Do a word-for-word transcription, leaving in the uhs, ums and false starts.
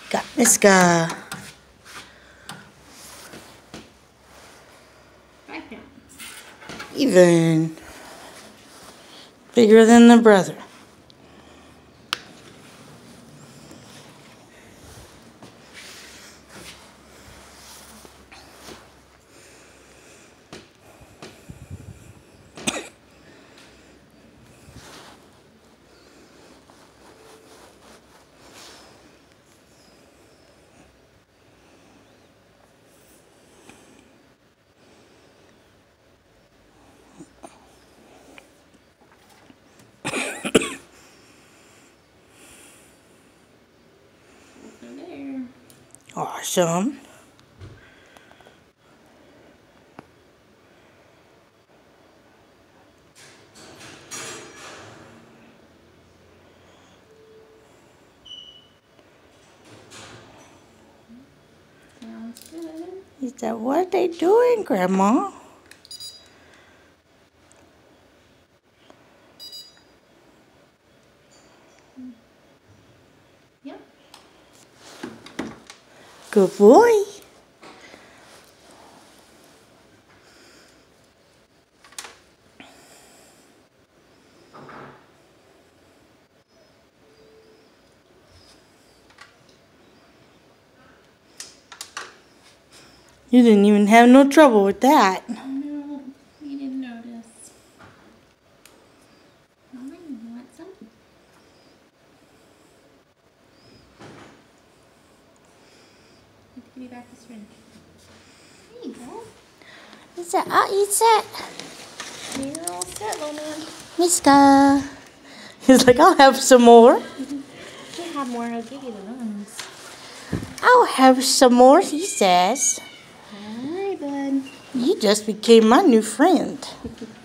Got Miska. Five pounds. Even bigger than the brother. There. Awesome. Sounds good. He said, what are they doing, Grandma? Yep. Good boy. You didn't even have no trouble with that. No, you didn't notice. Mama, you want some? Let's give you back this ring. There you go. He said, I'll eat that. You're all set, little man. Miska. He's like, I'll have some more. If you have more, I'll give you the ones. I'll have some more, he says. All right, bud. You just became my new friend.